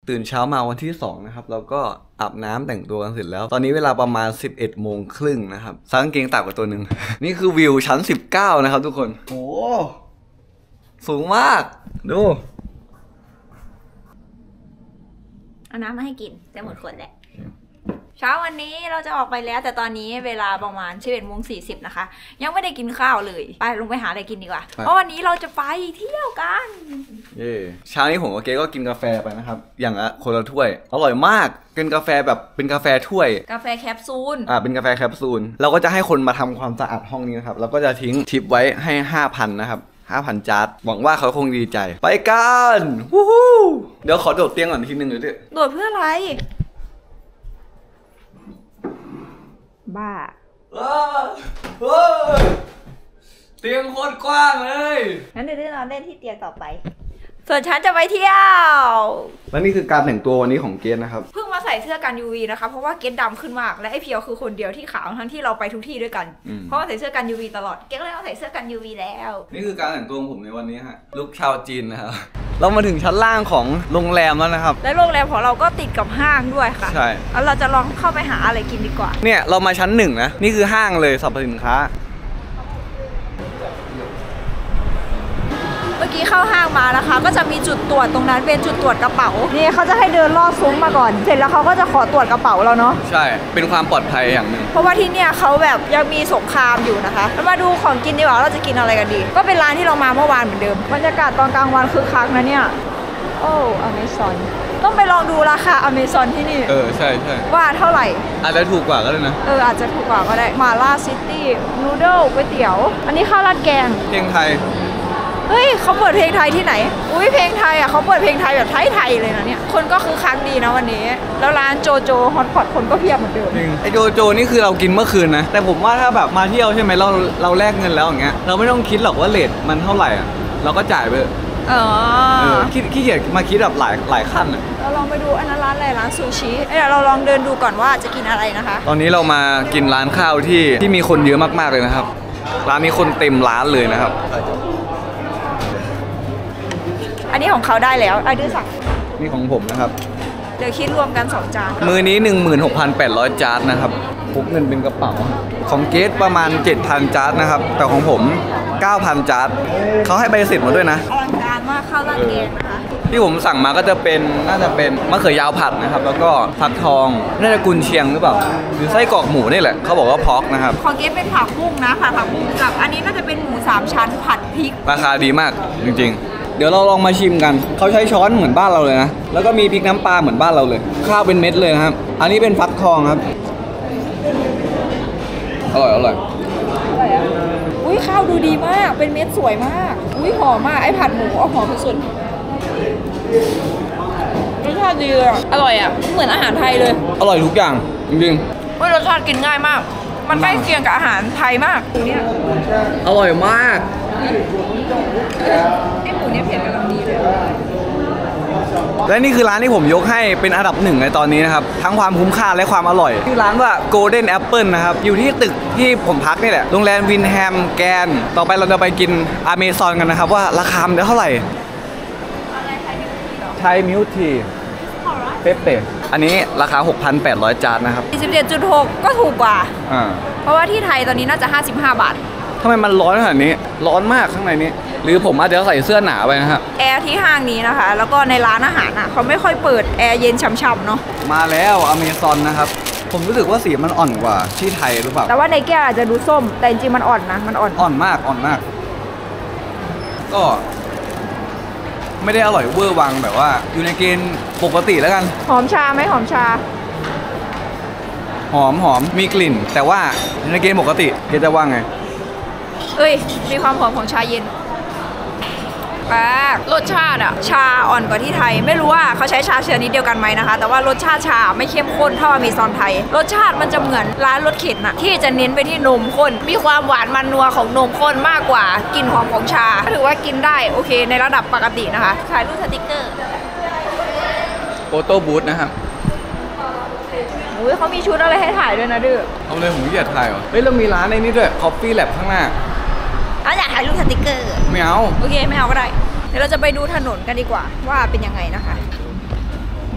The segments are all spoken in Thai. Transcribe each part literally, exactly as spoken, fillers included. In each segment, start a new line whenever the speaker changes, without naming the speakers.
ตื่นเช้ามาวันที่สองนะครับเราก็อาบน้ำแต่งตัวกันเสร็จแล้วตอนนี้เวลาประมาณสิบเอ็ดโมงครึ่งนะครับซักกางเกงต่ำกว่าตัวหนึ่ง นี่คือวิวชั้นสิบเก้านะครับทุกคนโอ้สูงมากดู
เอาน้ำมาให้กินจะหมดขวดแหละเช้าวันนี้เราจะออกไปแล้วแต่ตอนนี้เวลาประมาณสิบเอ็ดโมงสี่สิบนะคะยังไม่ได้กินข้าวเลยไปลงไปหาอะไรกินดีกว่าเพราะวันนี้เราจะไปเที่ยวกัน
เย่เช้านี้ผมกับเก๊ก็กินกาแฟไปนะครับอย่างละคนละถ้วยอร่อยมากเป็นกาแฟแบบเป็นกาแฟถ้วย
กาแฟแคปซูล
อ่าเป็นกาแฟแคปซูลเราก็จะให้คนมาทำความสะอาดห้องนี้นะครับแล้วก็จะทิ้งทิปไว้ให้ ห้าพัน นะครับห้าพัน จาร์ดหวังว่าเขาคงดีใจไปกันวู้ฮู้เดี๋ยวขอโดดเตียงก่อนทีนึงเลยดิ
โดดเพื่ออะไรบ้า
เตียงโคตรกว้างเลย
งั้นเดี๋ยวนอนเล่นที่เตียงต่อไปส่วนฉันจะไปเที่ยว
และนี่คือการแต่งตัววันนี้ของเกสนะครับ
เพิ่งมาใส่เสื้อกัน ยู วี นะคะเพราะว่าเกสดำขึ้นมากและไอเพียวคือคนเดียวที่ขาวทั้งที่เราไปทุกที่ด้วยกันเพราะว่าใส่เสื้อกัน ยู วี ตลอดเกสก็เลยเอาใส่เสื้อกัน ยู วี แล้ว
นี่คือการแต่งตัวของผมในวันนี้ฮะลุคชาวจีนนะครับเรามาถึงชั้นล่างของโรงแรมแล้วนะครับ
และโรงแรมของเราก็ติดกับห้างด้วยค่ะ
ใช่
แล้วเราจะลองเข้าไปหาอะไรกินดีกว่า
เนี่ยเรามาชั้นหนึ่งนะนี่คือห้างเลยสรรพสินค้า
เมื่อกี้เข้าห้างมานะคะก็จะมีจุดตรวจตรงนั้นเป็นจุดตรวจกระเป๋านี่เขาจะให้เดินลอดซุ้มมาก่อนเสร็จแล้วเขาก็จะขอตรวจกระเป๋าเราเนาะ
ใช่เป็นความปลอดภัยอย่างหนึ่ง
เพราะว่าที่เนี่ยเขาแบบยังมีสงครามอยู่นะคะแล้วมาดูของกินดีกว่าเราจะกินอะไรกันดีก็เป็นร้านที่เรามาเมื่อวานเหมือนเดิมบรรยากาศตอนกลางวันคือคักนะเนี่ยโอ้อเมซอนต้องไปลองดูราคาอเมซอนที่นี่
เออใช่ใช่
ว่าเท่าไหร่
อาจจะถูกกว่าก็ได้นะ
เอออาจจะถูกกว่าก็ได้มาล่าซิตี้นูโดลก๋วยเตี๋ยวอันนี้ข้าวราดแกง
เพลงไทย
เฮ้ยเขาเปิดเพลงไทยที่ไหนอุ้ยเพลงไทยอ่ะเขาเปิดเพลงไทยแบบไทยๆเลยนะเนี่ยคนก็คือคักดีนะวันนี้แล้วร้านโจโจฮอตพอตคนก็เพียบเหมือนเดิม
ไอโจโจนี่คือเรากินเมื่อคืนนะแต่ผมว่าถ้าแบบมาเที่ยวใช่ไหมเราเราแลกเงินแล้วอย่างเงี้ยเราไม่ต้องคิดหรอกว่าเรทมันเท่าไหร่อ่ะเราก็จ่ายไป
เออ
คิดขี้เกียจมาคิดแบบหลายหลายขั้นอ่ะ
เราลองไปดูอันนั้นร้านอะไรร้านซูชิเดี๋ยวเราลองเดินดูก่อนว่าจะกินอะไรนะคะ
ตอนนี้เรามากินร้านข้าวที่ที่มีคนเยอะมากๆเลยนะครับร้านนี้คนเต็มร้านเลยนะครับ
อันนี้ของเขาได้แล้วไอ้ดื้อสั่ง
นี่ของผมนะครับ
เดี๋ยวคิดรวมกันสองจาน
มือนี้ หนึ่งหมื่นหกพันแปดร้อย จานนะครับพกเงินเป็นกระเป๋าของเกสประมาณ เจ็ดพัน จานนะครับแต่ของผม เก้าพัน จานเขาให้ใบเสร็จมาด้วยนะ
อลังการมากข้าวราดแกงนะคะ
ที่ผมสั่งมาก็จะเป็นน่าจะเป็นมะเขือยาวผัดนะครับแล้วก็ผักทองน่าจะกุนเชียงหรือเปล่าหรือไส้กรอกหมูนี่แหละเขาบอกว่าพอกนะครับ
ของเกสเป็นผักบุ้งนะผัดผักบุ้งกับอันนี้น่าจะเป็นหมูสามชั้นผัดพริก
ราคาดีมากจริงๆเดี๋ยวเราลองมาชิมกันเขาใช้ช้อนเหมือนบ้านเราเลยนะแล้วก็มีพริกน้ำปลาเหมือนบ้านเราเลยข้าวเป็นเม็ดเลยนะครับอันนี้เป็นฟักทองครับอร่อยอร่อย
อุ้ยข้าวดูดีมากเป็นเม็ดสวยมากอุ้ยหอมมากไอ้ผัดหมูเอาหอมสุดรสชาติดีเลยอร่อยอ่ะเหมือนอาหารไทยเลย
อร่อยทุกอย่างจริง
ๆรสชาติกินง่ายมากมันใกล้เคียงกับอาหารไทยมากเนี่ย
อร่อยมาก
ไอ้หมูเนี่ยเผ็ดกำลังดีเลย
และนี่คือร้านที่ผมยกให้เป็นอันดับหนึ่งในตอนนี้นะครับทั้งความคุ้มค่าและความอร่อยชื่อร้านว่า Golden Apple นะครับอยู่ที่ตึกที่ผมพักนี่แหละโรงแรมวินแฮมแกนต่อไปเราจะไปกินอเมซอนกันนะครับว่าราคาเท่าไหร่ไทยมิลทีเป๊ะๆอันนี้ราคา หกพันแปดร้อย จานนะครับ
สี่สิบเจ็ดจุดหก ก็ถูกกว่า
อ่า
เพราะว่าที่ไทยตอนนี้น่าจะห้าสิบห้าบาท
ทำไมมันร้อนขนาดนี้ร้อนมากข้างในนี้หรือผมอาจจะใส่เสื้อหนาไปนะครับ
แอร์ที่ห้างนี้นะคะแล้วก็ในร้านอาหารอ่ะเขาไม่ค่อยเปิดแอร์เย็นฉ่ำๆเนาะ
มาแล้วอเมซอนนะครับผมรู้สึกว่าสีมันอ่อนกว่าที่ไทยหรือเปล่า
แต่ว่าในแก้วอาจจะดูส้มแต่จริงๆมันอ่อนนะมันอ่อน
อ่อนมากอ่อนมากก็ไม่ได้อร่อยเวอร์วังแบบว่าอยู่ในเกณฑ์ปกติแล้วกัน
หอมชาไหมหอมชา
หอมหอมมีกลิ่นแต่ว่าในเกณฑ์ปกติเกณฑ์จะว่าไง
เอ้ยมีความหอมของชาเย็นแปลกรสชาติอะชาอ่อนกว่าที่ไทยไม่รู้ว่าเขาใช้ชาชนิดเดียวกันไหมนะคะแต่ว่ารสชาติชาไม่เข้มข้นเท่าอเมซอนไทยรสชาติมันจะเหมือนร้านรสเข็นอะที่จะเน้นไปที่นมข้นมีความหวานมันนัวของนมข้นมากกว่ากลิ่นหอมของชาถือว่ากินได้โอเคในระดับปกตินะคะขายรูปสติกเกอร์
โฟโต้บูธนะครับ
อุ้ยเขามีชุดอะไรให้ถ่ายด้วยนะดื้อ
เอาเลยผมอยากถ่ายเหรอเฮ้ยเรามีร้านในนี้ด้วย Coffee Lab ข้างหน้า
เราอยากถ่ายรูปสติกเกอร์
ไม่เอา
โอเคไม่เอาก็ได้เดี๋ยวเราจะไปดูถนนกันดีกว่าว่าเป็นยังไงนะคะนี่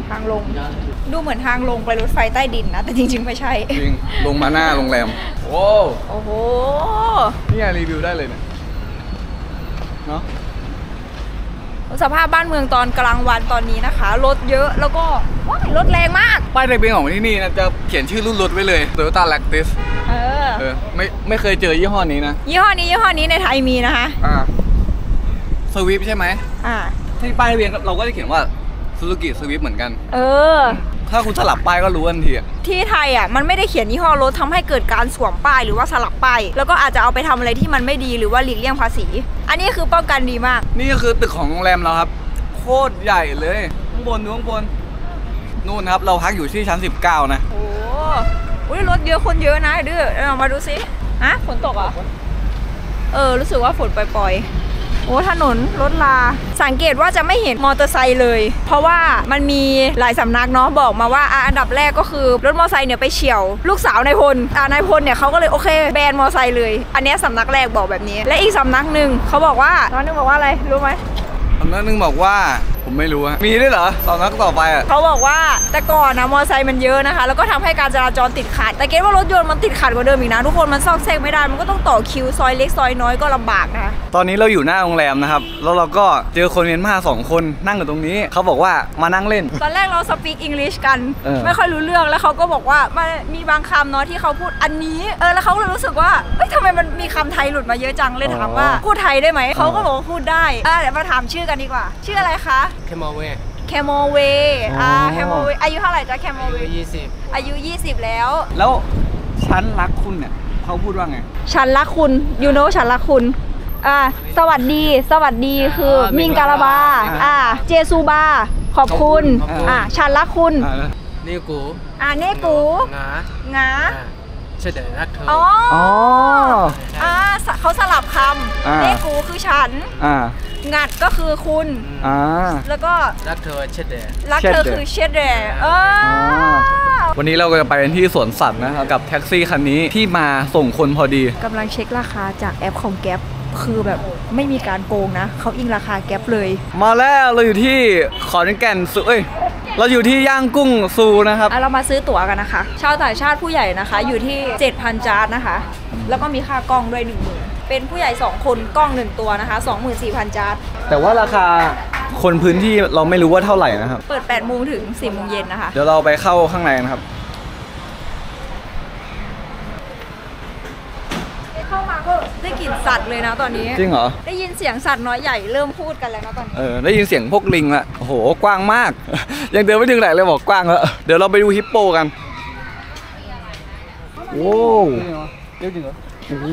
ทางลงดูเหมือนทางลงไปรถไฟใต้ดินนะแต่จริงๆไม่ใช่
จริงลงมาหน้าโรงแรมโอ้
โอ้โห
นี่ไงรีวิวได้เลยเนี่ยเนาะ
สภาพบ้านเมืองตอนกลางวันตอนนี้นะคะรถเยอะแล้วก็ว้ายรถแรงมาก
ป้ายทะเบียนของที่นี่นะจะเขียนชื่อรุ่นรถไว้เลย Toyota Lexus
เออ
เออไม่ไม่เคยเจอยี่ห้อนี้นะ
ยี่ห้อนี้ยี่ห้อนี้ในไทยมีนะคะ
อ่าสวิฟใช่ไหม
อ่า
ที่ป้ายทะเบียนเราก็จะเขียนว่าซูซูกิสวิฟเหมือนกัน
เออ
ถ้าคุณสลับป้ายก็รู้ทันที
ที่ไทยอ่ะมันไม่ได้เขียนยี่ห้อรถทำให้เกิดการสวมป้ายหรือว่าสลับป้ายแล้วก็อาจจะเอาไปทำอะไรที่มันไม่ดีหรือว่าหลีกเลี่ยงภาษีอันนี้คือป้องกันดีมาก
นี่ก็คือตึกของโรงแรมเราครับโคตรใหญ่เลยข้างบนดูข้างบนนู่นครับเราพักอยู่ที่ชั้นสิบเก้านะ
โอ้อุ้ยรถเยอะคนเยอะนะดื้อเรามาดูสิฮะฝนตกอ่ะเออรู้สึกว่าฝนปล่อยๆโอ้ถนนรถลาสังเกตว่าจะไม่เห็นมอเตอร์ไซค์เลยเพราะว่ามันมีหลายสำนักเนาะบอกมาว่าอันดับแรกก็คือรถมอเตอร์ไซค์เนี่ยไปเฉี่ยวลูกสาวนายพลอ่านายพลเนี่ยเขาก็เลยโอเคแบนมอเตอร์ไซค์เลยอันนี้สำนักแรกบอกแบบนี้และอีกสำนักหนึ่งเขาบอกว่าสำนักนึงบอกว่าอะไรรู้ไหม
สำนักนึงบอกว่าผมไม่รู้ฮะมีด้วยเหรอสำนักต่อไปอ่ะ
เขาบอกว่าแต่ก่อนนะมอเตอร์ไซค์มันเยอะนะคะแล้วก็ทำให้การจราจรติดขัดแต่เกณฑ์ว่ารถยนต์มันติดขัดกว่าเดิมอีกนะทุกคนมันซอกแซกไม่ได้มันก็ต้องต่อคิวซอยเล็กซอยน้อยก็ลำบากนะ
ตอนนี้เราอยู่หน้าโรงแรมนะครับแล้วเราก็เจอคนเมียนมาสองคนนั่งอยู่ตรงนี้เขาบอกว่ามานั่งเล่น
ตอนแรกเราสปีกอังกฤษกันไม่ค่อยรู้เรื่องแล้วเขาก็บอกว่ามันมีบางคำเนาะที่เขาพูดอันนี้เออแล้วเขาเลยรู้สึกว่าเฮ้ยทำไมมันมีคำไทยหลุดมาเยอะจังเลยถามว่าพูดไทยได้ไหมเขาก็บอกว่าพูดได้เออเดี๋ยวมาถามชื่อกันดีกว่าชื่ออะไรคะ
แคมเว
แคมเวอ่าแคมเวอายุเท่าไหร่จ๊ะแคมเว
อายุยี่สิบ
อายุยี่สิบแล้ว
แล้วฉันรักคุณเนี่ยเขาพูดว่าไง
ฉันรักคุณยูโน่ฉันรักคุณอ่าสวัสดีสวัสดีคือมิงกาลาบาอ่าเจซูบาขอบคุณอ่าฉันรักคุณ
นี่กู
อ่าเน่กู
งางาเฉดรักเธอ
อ๋ออ่าเขาสลับคำเน่กูคือฉันงัดก็คือคุณแล้วก็
รักเธอเชดเด
รักเธอคือเชดเด
วันนี้เราก็จะไปที่สวนสัตว์นะครับกับแท็กซี่คันนี้ที่มาส่งคนพอดี
กำลังเช็คราคาจากแอปของแก๊ปคือแบบไม่มีการโกงนะเขาอิงราคาแก๊ปเลย
มาแล้วเราอยู่ที่ขอนแก่นสุเอ้ยเราอยู่ที่ย่างกุ้งซูนะครับ
เรามาซื้อตั๋วกันนะคะชาวต่างชาติผู้ใหญ่นะคะอยู่ที่ เจ็ดพัน จาร์ดนะคะแล้วก็มีค่ากล้องด้วย หนึ่งหมื่น เป็นผู้ใหญ่สองคนกล้องหนึ่งตัวนะคะ สองหมื่นสี่พัน จาร์ด
แต่ว่าราคาคนพื้นที่เราไม่รู้ว่าเท่าไหร่นะครับ
เปิด แปดโมง ถึง สี่โมง เย็นนะคะ
เดี๋ยวเราไปเข้าข้างในนะครับ
เข้ามาก็ได้กลิ่นสัตว์เลยนะตอนนี้
จริงเหรอ
ได้ยินเสียงสัตว์น้อยใหญ่เริ่มพูดกันแล้วนะตอนนี้
เออได้ยินเสียงพวกลิงละโอ้โหกว้างมากยังเดินไม่ถึงไหนเลยบอกกว้างแล้วเดี๋ยวเราไปดูฮิปโปกันโอ้เยอะจริงเหรอโอ้โห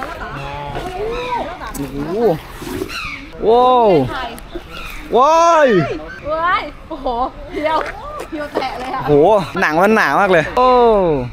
โอ้โหว้าวว้าย
ว้ายโอ้โหเพียวเพียวแตะเลยอะ
โอ้โหหนังมันหนามากเลยโอ้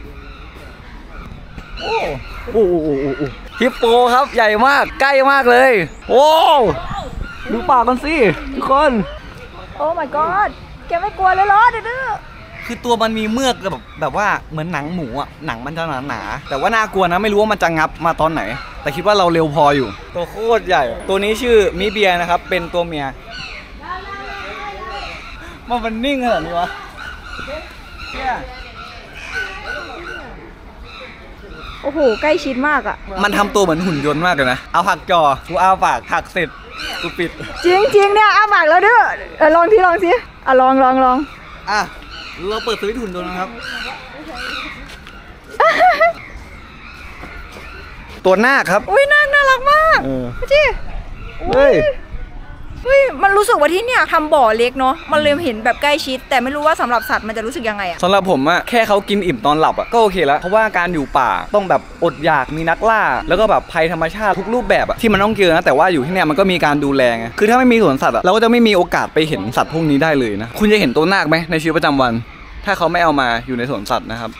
โอ้โอ้โอ้โอ้ฮิปโปครับใหญ่มากใกล้มากเลยโอ้ดูปากกันสิทุกคน
โอ้ my god แกไม่กลัวเลยเหรอเด้อ
คือตัวมันมีเมือกแบบแบบว่าเหมือนหนังหมูอ่ะหนังมันจะหนาหนาแต่ว่าน่ากลัวนะไม่รู้ว่ามันจะงับมาตอนไหนแต่คิดว่าเราเร็วพออยู่ตัวโคตรใหญ่ตัวนี้ชื่อมิเบียนะครับเป็นตัวเมียมันมันนิ่งขนาดนี้วะ
โอ้โหใกล้ชิดมากอ่ะ
มันทำตัวเหมือนหุ่นยนต์มากเลยนะเอาผักจอกูเอาปากผักเสร็จกูปิด
จริงจริงเนี่ยเอาปากแล้วเด้อเออลองทีลองสิอ่ะลองลองลอง
อ่ะเราเปิดสวิตช์หุ่นยนต์นะครับตัวนาคครับ
อุ้ยนาคน่ารักมากพี่เฮ้ยเฮ้ยมันรู้สึกว่าที่เนี่ยทำบ่อเล็กเนาะมันเลยเห็นแบบใกล้ชิดแต่ไม่รู้ว่าสำหรับสัตว์มันจะรู้สึกยังไงอะ
สำหรับผมอะแค่เขากินอิ่มตอนหลับอะก็โอเคแล้วเพราะว่าการอยู่ป่าต้องแบบอดอยากมีนักล่าแล้วก็แบบภัยธรรมชาติทุกรูปแบบอะที่มันต้องเจอนะแต่ว่าอยู่ที่เนี่ยมันก็มีการดูแลไงคือถ้าไม่มีสวนสัตว์อะเราก็จะไม่มีโอกาสไปเห็นสัตว์พวกนี้ได้เลยนะคุณจะเห็นตัวนาคไหมในชีวิตประจำวันถ้าเขาไม่เอามาอยู่ในสวนสัตว์นะครับ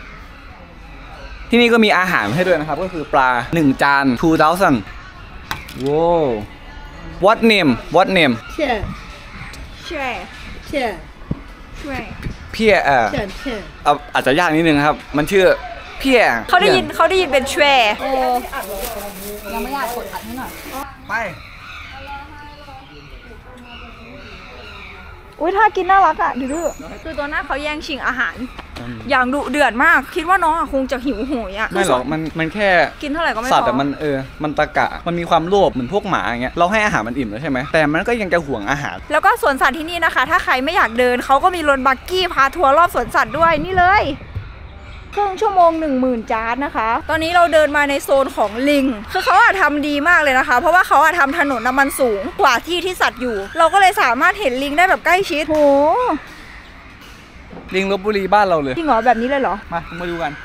ที่นี่ก็มีอาหารให้ด้วยนะครับก็คือปลาหนึ่งจาน two thousand ว้าว what name what name
เพี้ยเพี้ยเพี้ย
เพี้ยเออเอาอาจจะยากนิดนึงครับมันชื่อเพี้ย
เขาได้ยินเขาได้ยินเป็นแชร์ยังไม่อยากกดอัดให้หน่อย
ไป
อุ้ยถ้ากินน่ารักอ่ะดื้อคือตัวหน้าเขาแย่งชิงอาหารอย่างดุเดือดมากคิดว่าน้องคงจะหิวโหยอ่ะ
ไม่หรอกมันมันแค่
กินเท่าไหร่ก็ไม่พอ
สัตว์แต่มันเออมันตะกะมันมีความโลภเหมือนพวกหมาอย่างเงี้ยเราให้อาหารมันอิ่มแล้วใช่ไหมแต่มันก็ยังจะห่วงอาหาร
แล้วก็สวนสัตว์ที่นี่นะคะถ้าใครไม่อยากเดินเขาก็มีรถบักกี้พาทัวร์รอบสวนสัตว์ด้วยนี่เลยครึ่งชั่วโมงหนึ่งหมื่นจาร์ดนะคะตอนนี้เราเดินมาในโซนของลิงคือเขาอะทำดีมากเลยนะคะเพราะว่าเขาอะทำถนนน้ำมันสูงกว่าที่ที่สัตว์อยู่เราก็เลยสามารถเห็นลิงได้แบบใกล้ชิดโห
ลิงลพบุรีบ้านเราเลย
จริงเหรอแบบนี้เลยเหรอ
มามาดูกัน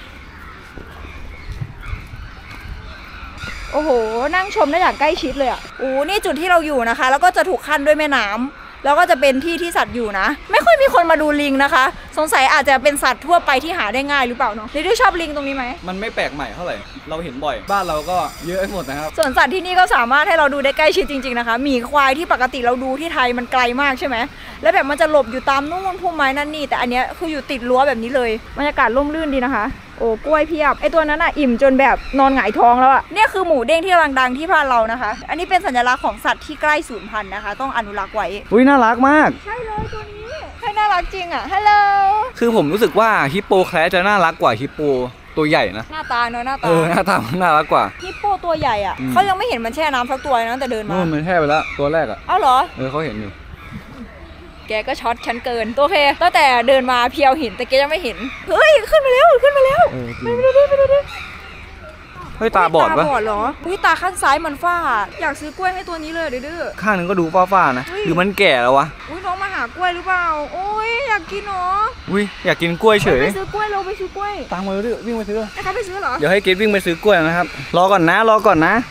โอ้โหนั่งชมได้อย่างใกล้ชิดเลยอ่ะโอ้นี่จุดที่เราอยู่นะคะแล้วก็จะถูกขั้นด้วยแม่น้ำแล้วก็จะเป็นที่ที่สัตว์อยู่นะไม่ค่อยมีคนมาดูลิงนะคะสงสัยอาจจะเป็นสัตว์ทั่วไปที่หาได้ง่ายหรือเปล่าเนาะลิลี่ชอบลิงตรงนี้ไหม
มันไม่แปลกใหม่เท่าไหร่เราเห็นบ่อยบ้านเราก็เยอะหมดนะครับ
ส่วนสัตว์ที่นี่ก็สามารถให้เราดูได้ใกล้ชิดจริงๆนะคะหมีควายที่ปกติเราดูที่ไทยมันไกลมากใช่ไหมแล้วแบบมันจะหลบอยู่ตามนู่นพุ่มไม้นั่นนี่แต่อันเนี้ยคืออยู่ติดรั้วแบบนี้เลยบรรยากาศร่มรื่นดีนะคะโอ้กล้วยเพียบไอตัวนั้นอ่ะอิ่มจนแบบนอนหงายท้องแล้วอ่ะเนี่ยคือหมูเด้งที่กำลังดังที่บ้านเรานะคะอันนี้เป็นสัญลักษณ์ของสัตว์ที่ใกล้สูญพันธุ์นะคะต้องอนุรักษ์ไว้
อุ้ยน่ารักมาก
ใช่เลยตัวนี้ให้น่ารักจริงอ่ะฮัลโหล
คือผมรู้สึกว่าฮิปโปแคร์จะน่ารักกว่าฮิปโปตัวใหญ่นะ
หน้าตาเนอะหน้าตา
เออหน้าตาน่ารักกว่า
ฮิปโปตัวใหญ่อ่ะเขายังไม่เห็นมันแช่น้ำสักตัวนะแต่เดินมา
มันแช่ไปแล้วตัวแรกอ่ะ
อ้าวเหรอ
เออเขาเห็นอยู่
แกก็ช็อตฉันเกินตัวเคตั้งแต่เดินมาเพียวเห็นแต่แกยังไม่เห็นเฮ้ยขึ้นมาแล้วขึ้นมาแล้วไปดูดิไปดูดิ
เฮ้ยตาบอดปะ
ตาบอดเหรอเฮ้ยตาข้างซ้ายมันฝ้าอยากซื้อกล้วยให้ตัวนี้เลยดื้อ
ข้างนึงก็ดูฝ้าๆนะหรือมันแก่แล้ววะ
อุ้ยน้องมาหากล้วยหรือเปล่าโอ้ยอยากกินเนาะ
อุ้ยอยากกินกล้วยเฉย
ไปซื้อกล้วยเราไปซื้อกล้วย
ตามมาดื้อวิ่งไปซื้อ
ให้เขาไปซื้อเหรอ
เดี๋ยวให้เกดวิ่งไปซื้อกล้วยนะครับรอก่อนนะรอก่อนนะ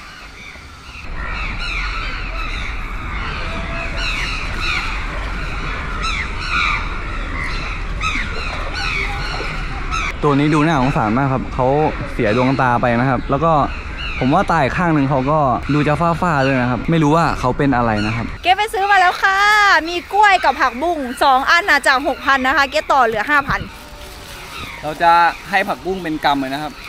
ตัวนี้ดูน่าสงสารมากครับเขาเสียดวงตาไปนะครับแล้วก็ผมว่าตาอีกข้างหนึ่งเขาก็ดูจะฝ้าๆเลยนะครับไม่รู้ว่าเขาเป็นอะไรนะครับ
เก๊ไปซื้อมาแล้วค่ะมีกล้วยกับผักบุ้งสองอันนะจาก หกพัน นะคะเก๊ต่อเหลือ ห้าพัน
เราจะให้ผักบุ้งเป็นกำเลยนะครับ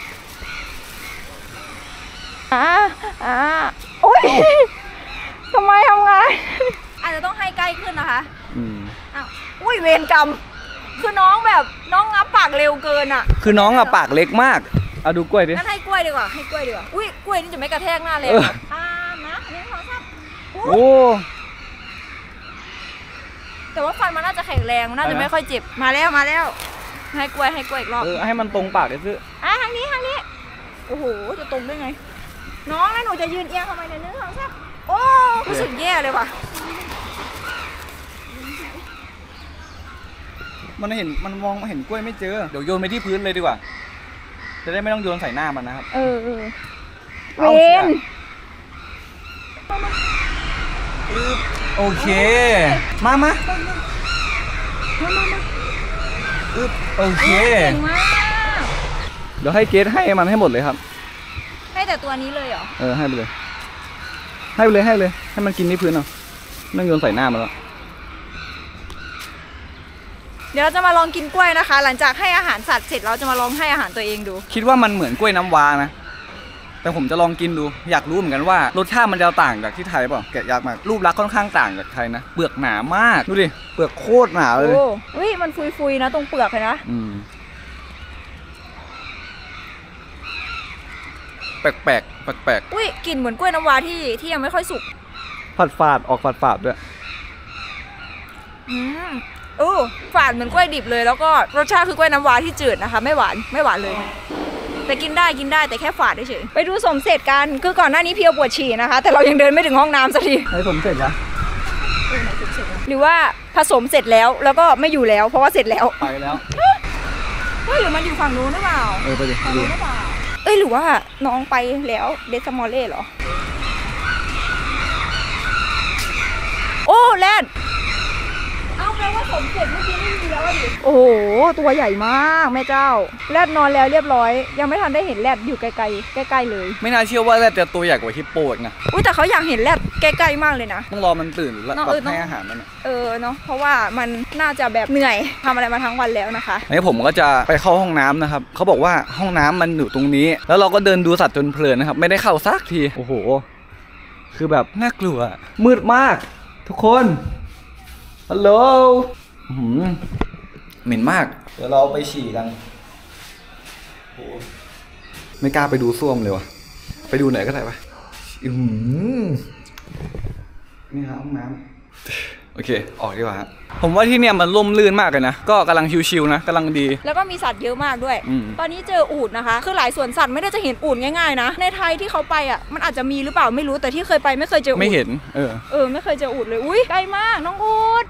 อ่าอ่าโอ๊ยทำไมทำไงอาจจะต้องให้ใกล้ขึ้นนะคะอืมอ้าวอุ้ยเวรกรรมคือน้องแบบน้องงับปากเร็วเกินอ่ะ
คือน้องอะปากเล็กมากเอาดูกล้วยดิ
งั้นให้กล้วยดีกว่าให้กล้วยดีกว่าอุ้ยกล้วยนี่จะไม่กระแทกหน้าเลยอ่านะนี่ขอซับโอ้แต่ว่าฟันมันน่าจะแข็งแรงมันน่าจะไม่ค่อยเจ็บมาแล้วมาแล้วให้กล้วยให้กล้วยอีกรอบ
เออให้มันตรงปากเลยซื้อ
อ่ะทางนี้ทางนี้โอ้โหจะตรงได้ไงน้องแล้วหนูจะยืนเอียงทำไมเนี่ยนึกขอซับโอ้รู้สึกแย่เลยว่ะ
มันเห็นมันมองเห็นกล้วยไม่เจอเดี๋ยวโยนไปที่พื้นเลยดีกว่าจะได้ไม่ต้องโยนใส่หน้ามันนะครับ
เออเออเวน
โอเคมามาอึ๊บโอเคเดี๋ยวให้เกรทให้มันให้หมดเลยครับ
ให้แต่ตัวนี้เลยเหรอ
เออให้ไปเลยให้ไปเลยให้เลยให้มันกินที่พื้นเอาไม่ต้องโยนใส่หน้ามันแล้ว
เดี๋ยวเราจะมาลองกินกล้วยนะคะหลังจากให้อาหารสัตว์เสร็จเราจะมาลองให้อาหารตัวเองดู
คิดว่ามันเหมือนกล้วยน้ำว้านะแต่ผมจะลองกินดูอยากรู้เหมือนกันว่ารสชาติมันจะต่างจากที่ไทยเปล่าแกะยากมากรูปลักษณ์ค่อนข้างต่างจากไทยนะเปลือกหนามากดูดิเปลือกโคตรหนาเลย
โอ้อุ้ยมันฟุยๆนะตรงเปลือกเลยนะ
อืมแปลกๆแปลก
ๆอุ้ยกลิ่นเหมือนกล้วยน้ำว้าที่ที่ยังไม่ค่อยสุก
ฝาดฝาดออกฝาดฝาดด้วย
อืมเออฝาดเหมือนกล้วยดิบเลยแล้วก็รสชาติคือกล้วยน้ำว้าที่จืดนะคะไม่หวานไม่หวานเลยแต่กินได้กินได้แต่แค่ฝาดเฉยไปดูสมเสร็จกันคือก่อนหน้านี้เพียวปวดฉี่นะคะแต่เรายังเดินไม่ถึงห้องน้ำสักที
ไอ้สมเสร็จแล้ว
หรือว่าผสมเสร็จแล้วแล้วก็ไม่อยู่แล้วเพราะว่าเสร็จแล้ว
ไปแล้ว
เฮ้ยหรือมันอยู่ฝั่งนู้นหรือเปล่า
เออไปดิ
ฝั่งนู้นหรือเปล่าเอ้ยหรือว่าน้องไปแล้วเดซมอลเล่เหรอโอ้แลนเอาแปลว่าผมเสร็จเมื่อกี้ไม่มีแล้วดิโอ้โหตัวใหญ่มากแม่เจ้าแรดนอนแล้วเรียบร้อยยังไม่ทันได้เห็นแรดอยู่ไกลๆใกล้ๆเลย
ไม่น่าเชื่อว่าแรดจะตัวใหญ่กว่าฮิปโปอีกนะ
อุ้ยแต่เขาอยากเห็นแรดใกล้ๆมากเลยนะ
ต้องรอมันตื่นแล้วให้อาหารมัน
เออเนาะเพราะว่ามันน่าจะแบบเหนื่อยทำอะไรมาทั้งวันแล้วนะคะ
นี่ผมก็จะไปเข้าห้องน้ำนะครับเขาบอกว่าห้องน้ำมันอยู่ตรงนี้แล้วเราก็เดินดูสัตว์จนเพลินนะครับไม่ได้เข้าสักทีโอ้โหคือแบบน่ากลัวมืดมากทุกคนฮัลโหลเหม็นมากเดี๋ยวเราไปฉี่กันโหไม่กล้าไปดูส้วมเลยวะไปดูไหนก็ได้ปะอืมนี่ครับห้องน้ำโอเคออกดีกว่าผมว่าที่เนี่ยมันร่มรื่นมากเลยนะก็กำลังชิวๆนะกำลังดี
แล้วก็มีสัตว์เยอะมากด้วยตอนนี้เจออูฐนะคะคือหลายสวนสัตว์ไม่ได้จะเห็นอูฐง่ายๆนะในไทยที่เขาไปอ่ะมันอาจจะมีหรือเปล่าไม่รู้แต่ที่เคยไปไม่เคยเจออูฐ
ไม่เห็นเออ
เออไม่เคยเจออูฐเลยอุ้ยใกล้มากน้องอูฐ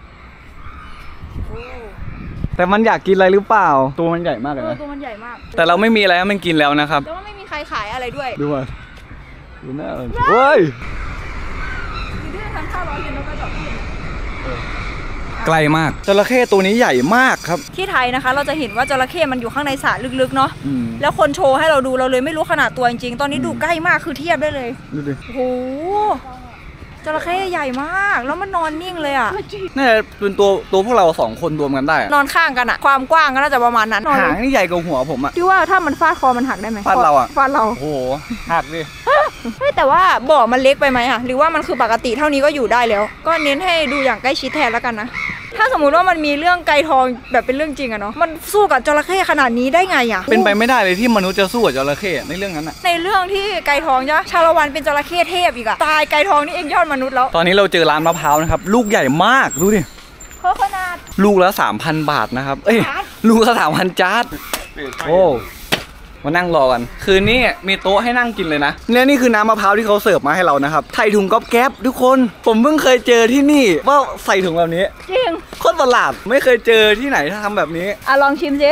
แต่มันอยากกินอะไรหรือเปล่าตัวมันใหญ่มากเลยนะ
ตัวมันใหญ่มาก
แต่เราไม่มีอะไรให้มันกินแล้วนะครับ
แต่ว่าไม่มีใครขายอะไรด้วย
ดูว่าดูหน้าเฮ้ย
ทำข้าวร้อนกินแล้วก็จบ
ไกลมากจระเข้ตัวนี้ใหญ่มากครับ
ที่ไทยนะคะเราจะเห็นว่าจระเข้มันอยู่ข้างในสระลึกๆเนาะแล้วคนโชว์ให้เราดูเราเลยไม่รู้ขนาดตัวจริงๆตอนนี้ดูใกล้มากคือเทียบได้เลย
ดูดิ
โอ้โหจระเข้ใหญ่มากแล้วมันนอนนิ่งเลยอ่ะ
น่าจะเป็นตัวตัวพวกเราสองคนรวมกันได้
นอนข้างกันอ่ะความกว้างก็น่าจะประมาณนั้น
หางนี่ใหญ่กว่าหัวผมอ่ะ
ที่ว่าถ้ามันฟาดคอมันหักได้ไหม
ฟาดเราอ่ะ
ฟาดเรา
โอ้โหหักดิ
เฮ้ยแต่ว่าบ่อมันเล็กไปไหมอ่ะหรือว่ามันคือปกติเท่านี้ก็อยู่ได้แล้วก็เน้นให้ดูอย่างใกล้ชิดแทนแล้วกันนะถ้าสมมุติว่ามันมีเรื่องไก่ทองแบบเป็นเรื่องจริงอะเนาะมันสู้กับจระเข้ขนาดนี้ได้ไงอะ
เป็นไปไม่ได้เลยที่มนุษย์จะสู้กับจระเข้ในเรื่องนั้นอะ
ในเรื่องที่ไก่ทองจ้ะชาละวันเป็นจระเข้เทพอีกอะตายไก่ทองนี่เองยอดมนุษย์แล้ว
ตอนนี้เราเจอร้านมะพร้าวนะครับลูกใหญ่มากดูดิ
เพราะขนาด
ลูกละสามพันบาทนะครับเอ้ยลูกละสามพันจาร์ดโอ้มานั่งรอกันคืนนี้มีโต๊ะให้นั่งกินเลยนะเนี่ยนี่คือน้ำมะพร้าวที่เขาเสิร์ฟมาให้เรานะครับใส่ถุงก๊อบแก๊บทุกคนผมเพิ่งเคยเจอที่นี่ว่าใส่ถุงแบบนี้
จริง
โคตรประหลาดไม่เคยเจอที่ไหนทำแบบนี้
อ่ะลองชิมสิ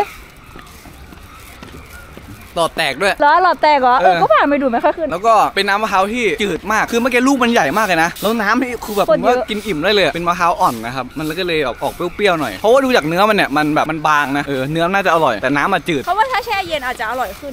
หลอดแตกด้วย
แล้วหลอดแตกเหรอเออก็ผ่านไปดูไม่ค่อยขึ้น
แล้วก็เป็นน้ำมะพร้าวที่จืดมากคือเมื่อกี้ลูกมันใหญ่มากเลยนะแล้วน้ำนี่คือแบบผมว่ากินอิ่มได้เลยเป็นมะพร้าวอ่อนนะครับมันก็เลยออกออกเปรี้ยวๆหน่อยเพราะว่าดูจากเนื้อมันเนี่ยมันแบบมันบางนะเออเนื้อน่าจะอร่อยแต่น้ำมันจืด
เพราะว่าถ้าแช่เย็นอาจจะอร่อยขึ้น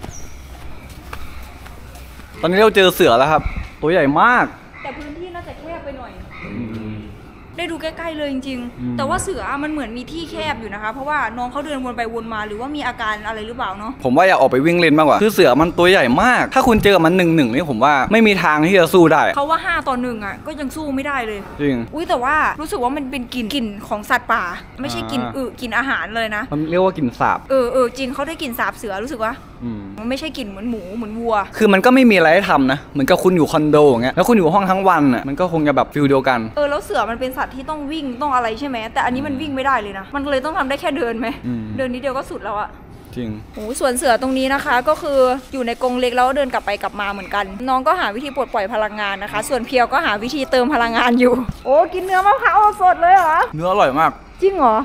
ตอนนี้เราเจอเสือแล้วครับตัวใหญ่มาก
แต่พื้นที่น่าจะแคบไปหน่อยได้ดูใกล้ๆเลยจริงๆแต่ว่าเสือมันเหมือนมีที่แคบอยู่นะคะเพราะว่าน้องเขาเดินวนไปวนมาหรือว่ามีอาการอะไรหรือเปล่าเนาะ
ผมว่าอยากออกไปวิ่งเล่นมากกว่าคือเสือมันตัวใหญ่มากถ้าคุณเจอมันหนึ่งหนึ่งนี่ผมว่าไม่มีทางที่จะสู้ได้
เขาว่าห้าต่อหนึ่งอ่ะก็ยังสู้ไม่ได้เลย
จริง
อุ้ยแต่ว่ารู้สึกว่ามันเป็นกลิ่นกลิ่นของสัตว์ป่าไม่ใช่กลิ่นอึกลิ่นอาหารเลยนะ
มันเรียกว่ากลิ่นสาบ
เออเออจริงเขาได้กลิ่นสาบเสือรู้สึกว่ามันไม่ใช่กลิ่นเหมือนหมูเหมือนวัว
คือมันก็ไม่มีอะไรให้ทำนะเหมือนกับคุณอยู่คอนโดอย่างเงี้ยแล้วคุณอยู่ห้องทั้งวันอ่ะมันก็คงจะแบบฟิลเดียวกัน
เออแล้วเสือมันเป็นสัตว์ที่ต้องวิ่งต้องอะไรใช่ไหมแต่อันนี้มันวิ่งไม่ได้เลยนะมันเลยต้องทำได้แค่เดินไหมเดินนิดเดียวก็สุดแล้วอะ
จริง
โอ้ส่วนเสือตรงนี้นะคะก็คืออยู่ในกรงเล็กแล้วเดินกลับไปกลับมาเหมือนกันน้องก็หาวิธีปลดปล่อยพลังงานนะคะส่วนเพียวก็หาวิธีเติมพลังงานอยู่โอ้กินเนื้อมะพร้าวสดเลยเหรอ
เนื้ออร่อยมาก
จริงเหรอ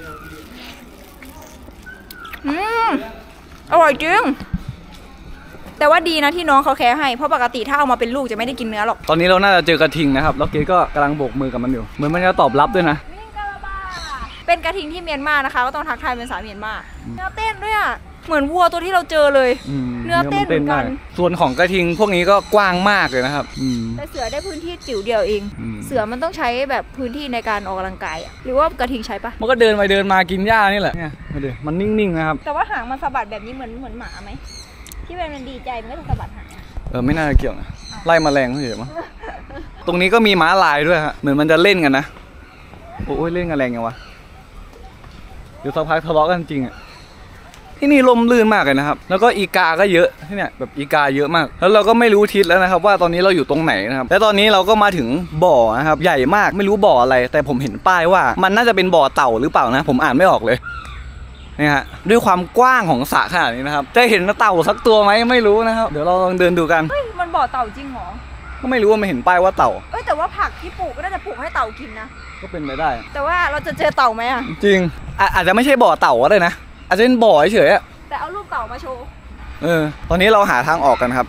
อืมอร่อยจริงแต่ว่าดีนะที่น้องเขาแค่ให้เพราะปกติถ้าเอามาเป็นลูกจะไม่ได้กินเนื้อหรอก
ตอนนี้เราน่าจะเจอกระทิงนะครับแล้วเกก็กำลังโบกมือกับมันอยู่เหมือนมันจะตอบรับด้วยนะ
เป็นกระทิงที่เมียนมานะคะก็ต้องทักทายเป็นสาวเมียนมาเนื้อเต้นด้วยอ่ะเหมือนวัวตัวที่เราเจอเลยเนื้อเต้นเหมือนกัน
ส่วนของกระทิงพวกนี้ก็กว้างมากเลยนะครับ
แต่เสือได้พื้นที่จิ๋วเดียวเองเสือมันต้องใช้แบบพื้นที่ในการออกกำลังกายหรือว่ากระทิงใช้ปะ
มันก็เดินไปเดินมากินหญ้านี่แหละเนี่ยมาดูมันนิ่งๆนะครับ
แต่ว่าหางมันสะบัดแบบนี้เหมือนเหมือนหมาไหมที่เป็นมันดีใจมันก็จะสะบัดหาง
เออไม่น่าจะเกี่ยวนะไล่แมลงเฉยๆมั้งตรงนี้ก็มีม้าลายด้วยฮะเหมือนมันจะเล่นกันนะโอ้ยเล่นกันแรงยังวะเดี๋ยวสักพักทะเลาะกันจริงอ่ะที่นี่ลมลื่นมากเลยนะครับแล้วก็อีกาก็เยอะที่เนี่ยแบบอีกาเยอะมากแล้วเราก็ไม่รู้ทิศแล้วนะครับว่าตอนนี้เราอยู่ตรงไหนนะครับและตอนนี้เราก็มาถึงบ่อนะครับใหญ่มากไม่รู้บ่ออะไรแต่ผมเห็นป้ายว่ามันน่าจะเป็นบ่อเต่าหรือเปล่านะผมอ่านไม่ออกเลยนี่ฮะด้วยความกว้างของสระขนาดนี้นะครับจะเห็นเต่าสักตัวไหมไม่รู้นะครับเดี๋ยวเราลองเดินดูกัน
เฮ้ยมันบ่อเต่าจริงเหรอ
ก็ไม่รู้ว่ามันเห็นป้ายว่าเต่า
เอ้ยแต่ว่าผักที่ปลูกก็น่าจะปลูกให้เต่ากินนะ
ก็เป็นไปได้
แต่ว่าเราจะเจอเต่าไหมอ่ะ
จริงอาจจะไม่ใช่บ่อเต่าก็ได้นะอาจจะเป็นบ่อเฉย
ๆแต่เอารูปเต่ามาโชว์
เออตอนนี้เราหาทางออกกันครับ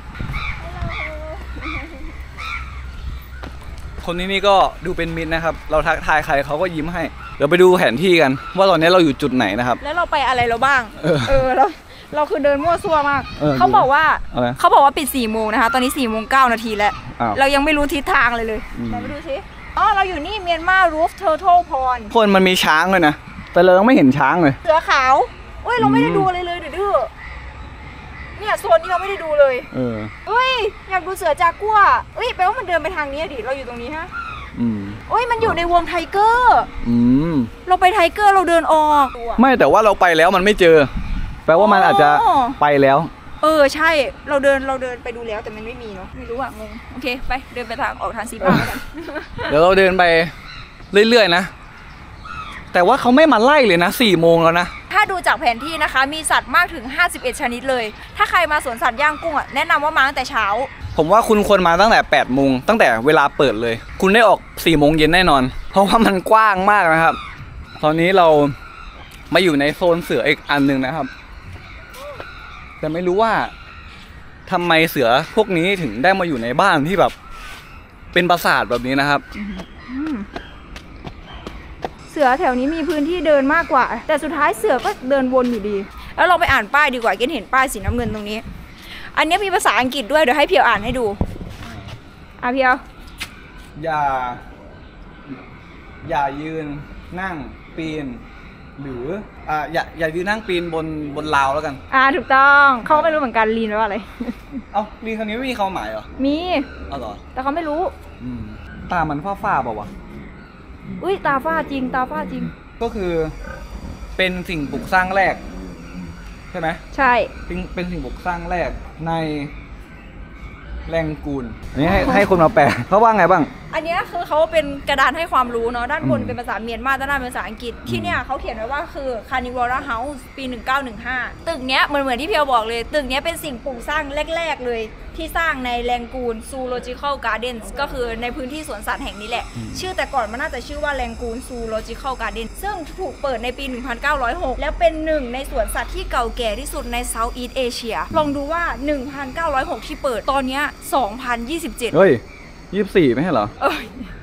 คนที่นี่ก็ดูเป็นมิตรนะครับเราทักทายใครเขาก็ยิ้มให้เดี๋ยวไปดูแผนที่กันว่าตอนนี้เราอยู่จุดไหนนะครับ
แล้วเราไปอะไรเราบ้างเออเราเราคือเดินมั่วซั่วมากเขาบอกว่าเขาบอกว่าปิดสี่โมงนะคะตอนนี้สี่โมงเก้านาทีแล้วเรายังไม่รู้ทิศทางเลยเลยเราไปดูสิอ๋อเราอยู่นี่เมียนมารูฟเทอร์ทัลพอน
คนมันมีช้างเลยนะแต่เรายังไม่เห็นช้างเลย
เสือขาวเอ้ยเราไม่ได้ดูเลยเลยเดี๋ยวดื้อเนี่ยโซนนี้เราไม่ได้ดูเลย
เออ
เฮ้ยอยากดูเสือจากัวเอ้ยแปลว่ามันเดินไปทางนี้ดิเราอยู่ตรงนี้ฮะ
อืม
โอ้ยมันอยู่ในวงไทเกอร์
อืม
เราไปไทเกอร์เราเดินออก
ไม่แต่ว่าเราไปแล้วมันไม่เจอ แปลว่ามันอาจจะไปแล้ว
เออใช่เราเดินเราเดินไปดูแล้วแต่มันไม่มีเนาะไม่รู้อะงงโอเคไปเดินไปทางออกทางซีบ้าแล้วกัน
เดี๋ยวเราเดินไปเรื่อยๆนะแต่ว่าเขาไม่มาไล่เลยนะสี่โมงแล้วนะ
ถ้าดูจากแผนที่นะคะมีสัตว์มากถึงห้าสิบเอ็ดชนิดเลยถ้าใครมาสวนสัตว์ย่างกุ้งอะแนะนำว่ามาตั้งแต่เช้า
ผมว่าคุณควรมาตั้งแต่แปดโมงตั้งแต่เวลาเปิดเลย คุณได้ออกสี่โมงเย็นแน่นอน เพราะว่ามันกว้างมากนะครับ ตอนนี้เรามาอยู่ในโซนเสืออีกอันหนึ่งนะครับ แต่ไม่รู้ว่าทำไมเสือพวกนี้ถึงได้มาอยู่ในบ้านที่แบบเป็นปราสาทแบบนี้นะครับ
เสือแถวนี้มีพื้นที่เดินมากกว่าแต่สุดท้ายเสือก็เดินวนอยู่ดีแล้วเราไปอ่านป้ายดีกว่าเกณฑ์เห็นป้ายสีน้ำเงินตรงนี้อันนี้มีภาษาอังกฤษด้วยเดี๋ยวให้เพียวอ่านให้ดูอ่ะเพียว
อย่า อย่ายืนนั่งปีน หรืออ่าอย่าอย่ายืนนั่งปีนบนบนราวแล้วกัน
อ่าถูกต้องเขาก็ไม่รู้เหมือนกันลีนว่าอะไร
เอ้าลีนคำนี้ไม่มีความหมายเหรอ
มี
เอาเหรอ
แต่เขาไม่รู้
อืมตามันฝ้าๆเปล่าวะ
อุ้ยตาฝ้าจริงตาฝ้าจริง
ก็คือเป็นสิ่งปลูกสร้างแรกใช่ไหม
ใช่
เป็นเป็นสิ่งปลูกสร้างแรกในแรงกูลอันนี้ให้ให้คนมาแปลเขาว่าไงบ้าง
อันนี้คือเขาเป็นกระดานให้ความรู้เนาะด้านบน
อืม
เป็นภาษาเมียนมาด้านหน้าเป็นภาษาอังกฤษที่เนี่ยเขาเขียนไว้ว่าคือ Carnivora House ปี หนึ่งเก้าหนึ่งห้า ตึกเนี้ยเหมือนเหมือนที่เพียวบอกเลย ตึกเนี้ยเป็นสิ่งปลูกสร้างแรกๆเลยที่สร้างในแรงกูล Zoological Gardens ก็คือในพื้นที่สวนสัตว์แห่งนี้แหละ ชื่อแต่ก่อนมันน่าจะชื่อว่าแรงกูล Zoological Gardens ซึ่งถูกเปิดในปี หนึ่งพันเก้าร้อยหก แล้วเป็นหนึ่งในสวนสัตว์ที่เก่าแก่ที่สุดใน Southeast Asia ลองดูว่า หนึ่งพันเก้าร้อยหก ที่เปิดตอนเนี้ยสองพันยี่สิบเจ็ด
เฮ้ยยี่สิบสี่ไม่ใช่เหรอ
เอ้ย